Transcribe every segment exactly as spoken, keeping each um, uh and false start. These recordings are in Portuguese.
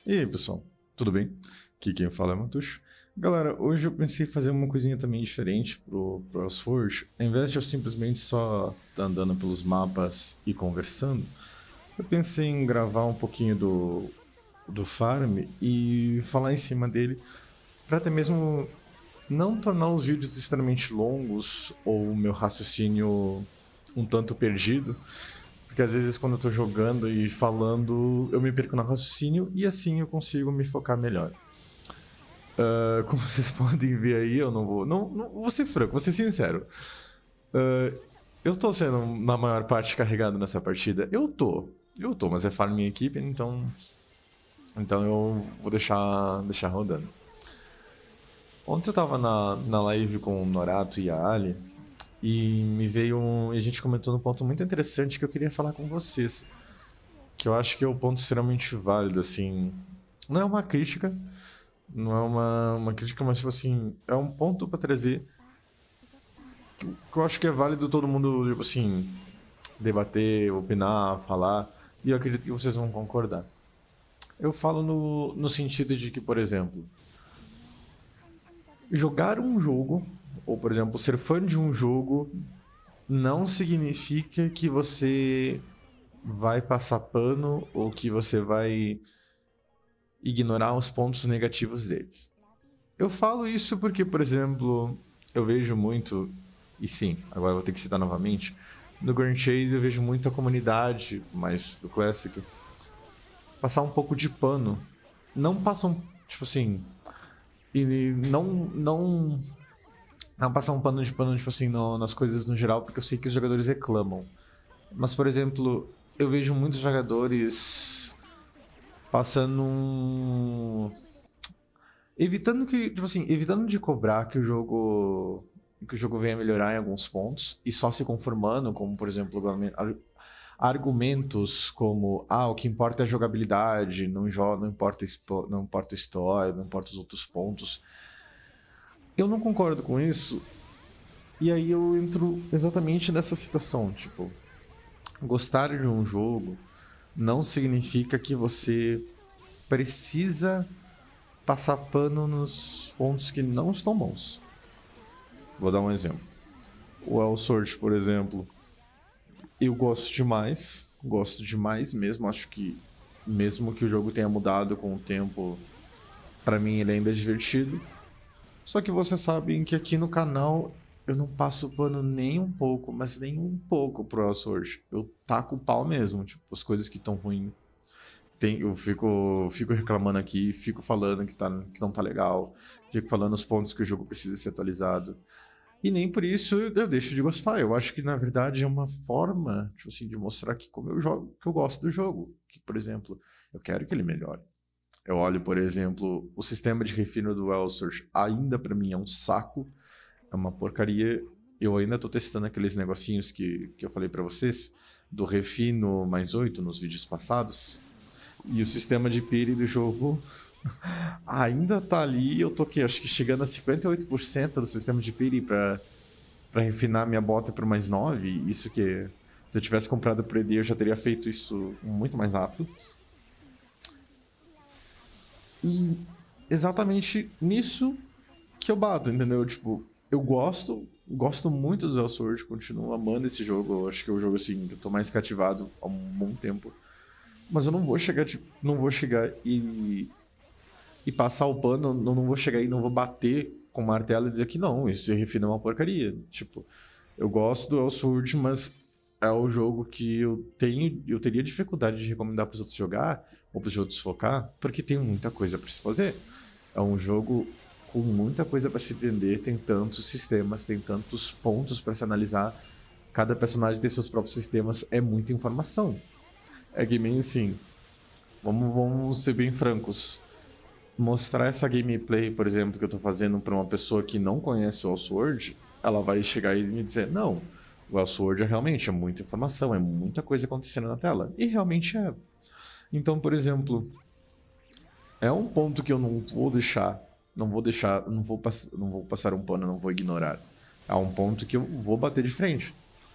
E aí, pessoal, tudo bem? Aqui quem fala é o Matucho. Galera, hoje eu pensei em fazer uma coisinha também diferente pro CrossForge. Ao invés de eu simplesmente só estar andando pelos mapas e conversando, eu pensei em gravar um pouquinho do, do farm e falar em cima dele, para até mesmo não tornar os vídeos extremamente longos ou o meu raciocínio um tanto perdido. Porque às vezes quando eu tô jogando e falando, eu me perco no raciocínio e assim eu consigo me focar melhor. Uh, como vocês podem ver aí, eu não vou... Não, não vou ser franco, vou ser sincero. Uh, eu tô sendo, na maior parte, carregado nessa partida. Eu tô. Eu tô, mas é farm minha equipe, então... Então eu vou deixar, deixar rodando. Ontem eu tava na, na live com o Norato e a Ali. E me veio um... E a gente comentou num ponto muito interessante que eu queria falar com vocês. Que eu acho que é um ponto extremamente válido, assim... Não é uma crítica, não é uma, uma crítica, mas tipo assim... É um ponto pra trazer... Que, que eu acho que é válido todo mundo, tipo assim... Debater, opinar, falar... E eu acredito que vocês vão concordar. Eu falo no, no sentido de que, por exemplo... Jogar um jogo... Ou, por exemplo, ser fã de um jogo não significa que você vai passar pano ou que você vai ignorar os pontos negativos deles. Eu falo isso porque, por exemplo, eu vejo muito, e sim, agora eu vou ter que citar novamente, no Grand Chase eu vejo muito a comunidade, mais do Classic, passar um pouco de pano. Não passam, tipo assim, e não... não Não passar um pano de pano, tipo assim, no, nas coisas no geral, porque eu sei que os jogadores reclamam. Mas, por exemplo, eu vejo muitos jogadores passando um... Evitando que, tipo assim, evitando de cobrar que o jogo... que o jogo venha melhorar em alguns pontos e só se conformando, como, por exemplo, argumentos como ah, o que importa é a jogabilidade, não, não, importa, não importa a história, não importa os outros pontos. Eu não concordo com isso, e aí eu entro exatamente nessa situação, tipo, gostar de um jogo não significa que você precisa passar pano nos pontos que não estão bons. Vou dar um exemplo. O Elsword, por exemplo, eu gosto demais, gosto demais mesmo, acho que mesmo que o jogo tenha mudado com o tempo, pra mim ele ainda é divertido. Só que vocês sabem que aqui no canal eu não passo pano nem um pouco, mas nem um pouco pro Elsword. Eu taco o pau mesmo, tipo, as coisas que estão ruins. Tem, eu fico, fico reclamando aqui, fico falando que, tá, que não tá legal, fico falando os pontos que o jogo precisa ser atualizado. E nem por isso eu deixo de gostar. Eu acho que, na verdade, é uma forma, tipo assim, de mostrar que como eu jogo, que eu gosto do jogo. Que, por exemplo, eu quero que ele melhore. Eu olho, por exemplo, o sistema de refino do Elsword ainda pra mim é um saco, é uma porcaria. Eu ainda tô testando aqueles negocinhos que, que eu falei pra vocês, do refino mais oito nos vídeos passados. E o sistema de pire do jogo ainda tá ali. Eu tô aqui, acho que chegando a cinquenta e oito por cento do sistema de pire pra, pra refinar minha bota pro mais nove. Isso que, se eu tivesse comprado pro E D, eu já teria feito isso muito mais rápido. E exatamente nisso que eu bato, entendeu? Tipo, eu gosto, gosto muito do Elsword, continuo amando esse jogo. Eu acho que é o jogo assim que eu tô mais cativado há um bom tempo. Mas eu não vou chegar, tipo, não vou chegar e e passar o pano, eu não vou chegar e não vou bater com o martelo e dizer que não, esse refino é uma porcaria. Tipo, eu gosto do Elsword, mas é o jogo que eu tenho, eu teria dificuldade de recomendar para os outros jogar ou para os outros focar, porque tem muita coisa para se fazer. É um jogo com muita coisa para se entender, tem tantos sistemas, tem tantos pontos para se analisar. Cada personagem tem seus próprios sistemas, é muita informação. É que nem assim, vamos, vamos ser bem francos. Mostrar essa gameplay, por exemplo, que eu tô fazendo para uma pessoa que não conhece o Elsword, ela vai chegar e me dizer, não, o Elsword é realmente é muita informação, é muita coisa acontecendo na tela. E realmente é. Então, por exemplo, é um ponto que eu não vou deixar, não vou deixar, não vou, pass não vou passar um pano, não vou ignorar. É um ponto que eu vou bater de frente.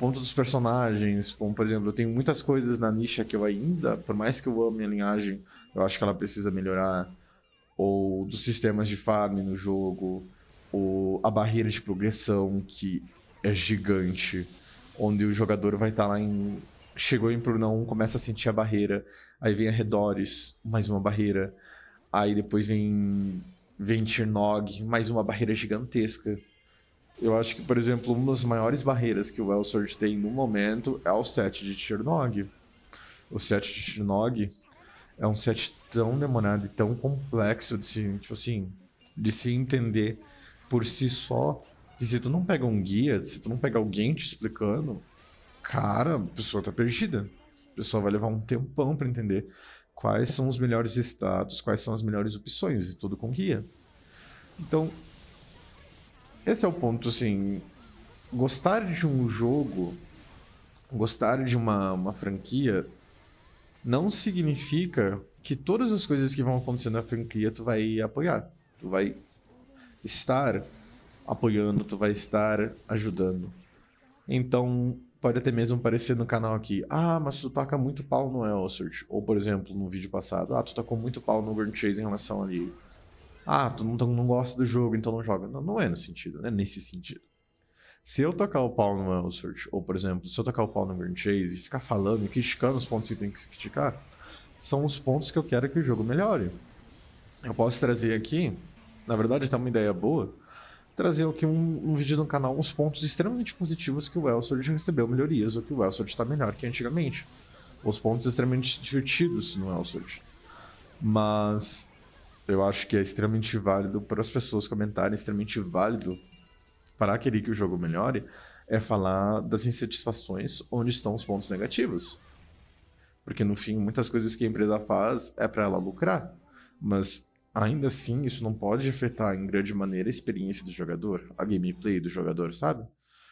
ponto dos personagens, como, por exemplo, eu tenho muitas coisas na nicha que eu ainda, por mais que eu ame a linhagem, eu acho que ela precisa melhorar. Ou dos sistemas de farm no jogo, ou a barreira de progressão, que é gigante, onde o jogador vai estar lá em... Chegou em Pruna um, começa a sentir a barreira, aí vem arredores, mais uma barreira, aí depois vem, vem Tirnog, mais uma barreira gigantesca. Eu acho que, por exemplo, uma das maiores barreiras que o Elsword tem no momento é o set de Tirnog. O set de Tirnog é um set tão demorado e tão complexo de se, tipo assim, de se entender por si só, que se tu não pega um guia, se tu não pega alguém te explicando, cara, a pessoa tá perdida. A pessoa vai levar um tempão pra entender quais são os melhores status, quais são as melhores opções, e tudo com guia. Então, esse é o ponto, assim, gostar de um jogo, gostar de uma, uma franquia, não significa que todas as coisas que vão acontecer na franquia tu vai apoiar. Tu vai estar apoiando, tu vai estar ajudando. Então, pode até mesmo parecer no canal aqui, ah, mas tu taca muito pau no Elsword. Ou, por exemplo, no vídeo passado, ah, tu tacou muito pau no Grand Chase em relação ali. Ah, tu não, não gosta do jogo, então não joga. Não, não é nesse sentido, não é nesse sentido. Se eu tacar o pau no Elsword, ou, por exemplo, se eu tacar o pau no Grand Chase e ficar falando e criticando os pontos que tem que se criticar, são os pontos que eu quero que o jogo melhore. Eu posso trazer aqui, na verdade tá uma ideia boa, trazer aqui um, um vídeo no canal, uns pontos extremamente positivos que o Elsword recebeu melhorias, ou que o Elsword está melhor que antigamente. Os pontos extremamente divertidos no Elsword. Mas eu acho que é extremamente válido para as pessoas comentarem, extremamente válido para querer que o jogo melhore, é falar das insatisfações onde estão os pontos negativos. Porque, no fim, muitas coisas que a empresa faz é para ela lucrar. Mas, ainda assim, isso não pode afetar em grande maneira a experiência do jogador, a gameplay do jogador, sabe?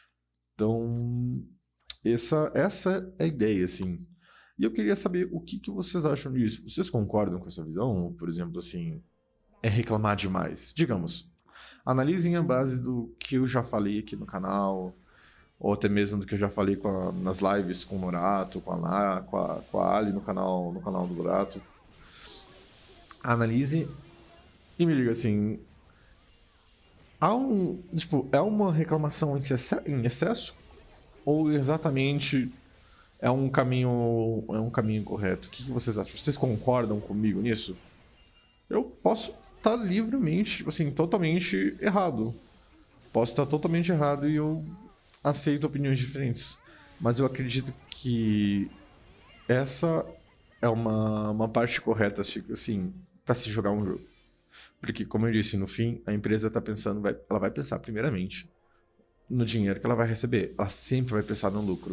Então, essa, essa é a ideia, assim. E eu queria saber o que, que vocês acham disso. Vocês concordam com essa visão? Por exemplo, assim, é reclamar demais? Digamos, analisem a base do que eu já falei aqui no canal, ou até mesmo do que eu já falei com a, nas lives com o Norato, com a, Na, com a, com a Ali no canal, no canal do Norato. Analise e me diga assim, há um, tipo, é uma reclamação em excesso, em excesso ou exatamente é um caminho, é um caminho correto? O que, que vocês acham? Vocês concordam comigo nisso? Eu posso estar livremente, assim, totalmente errado. Posso estar totalmente errado e eu aceito opiniões diferentes. Mas eu acredito que essa é uma, uma parte correta, assim, para se jogar um jogo. Porque, como eu disse, no fim, a empresa está pensando, vai, ela vai pensar primeiramente no dinheiro que ela vai receber. Ela sempre vai pensar no lucro.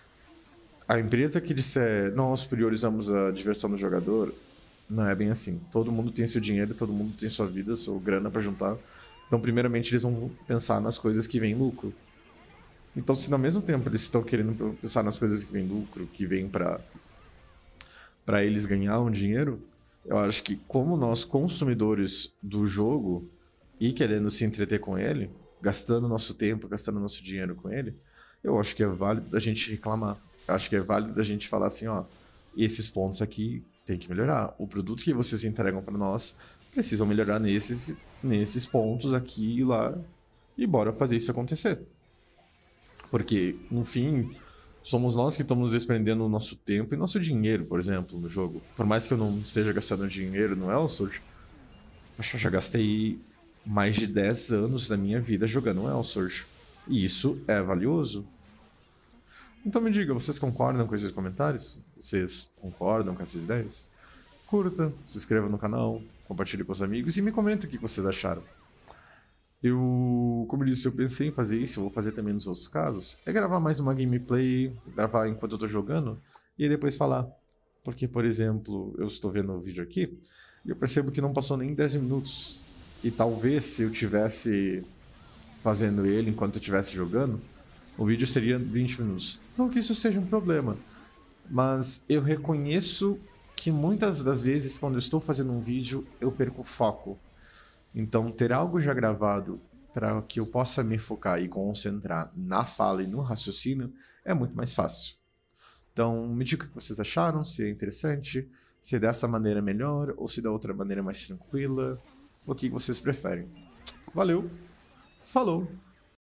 A empresa que disser, nós priorizamos a diversão do jogador, não é bem assim. Todo mundo tem seu dinheiro, todo mundo tem sua vida, sua grana para juntar. Então, primeiramente, eles vão pensar nas coisas que vêm lucro. Então, se ao mesmo tempo eles estão querendo pensar nas coisas que vêm lucro, que vêm para para eles ganhar um dinheiro, eu acho que como nós, consumidores do jogo, e querendo se entreter com ele, gastando nosso tempo, gastando nosso dinheiro com ele, eu acho que é válido da gente reclamar. Eu acho que é válido da gente falar assim, ó, esses pontos aqui tem que melhorar. O produto que vocês entregam para nós precisam melhorar nesses, nesses pontos aqui e lá, e bora fazer isso acontecer. Porque, no fim, somos nós que estamos desprendendo o nosso tempo e nosso dinheiro, por exemplo, no jogo. Por mais que eu não esteja gastando dinheiro no Elsword, eu já gastei mais de dez anos da minha vida jogando o Elsword. E isso é valioso. Então me diga, vocês concordam com esses comentários? Vocês concordam com essas ideias? Curta, se inscreva no canal, compartilhe com os amigos e me comenta o que vocês acharam. Eu, como eu disse, eu pensei em fazer isso, eu vou fazer também nos outros casos, é gravar mais uma gameplay, gravar enquanto eu tô jogando, e aí depois falar. Porque, por exemplo, eu estou vendo o vídeo aqui, e eu percebo que não passou nem dez minutos. E talvez, se eu tivesse fazendo ele enquanto eu estivesse jogando, o vídeo seria vinte minutos. Não que isso seja um problema, mas eu reconheço que muitas das vezes, quando eu estou fazendo um vídeo, eu perco o foco. Então, ter algo já gravado para que eu possa me focar e concentrar na fala e no raciocínio, é muito mais fácil. Então, me diga o que vocês acharam, se é interessante, se é dessa maneira melhor, ou se da outra maneira mais tranquila, o que vocês preferem. Valeu, falou!